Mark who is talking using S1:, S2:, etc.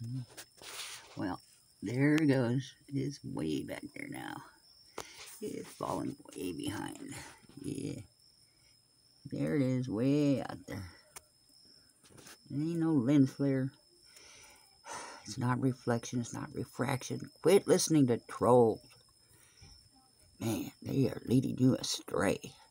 S1: Well, there it goes. It's way back there now. It's falling way behind. Yeah. There it is, way out there. It ain't no lens flare. It's not reflection, it's not refraction. Quit listening to trolls. Man, they are leading you astray.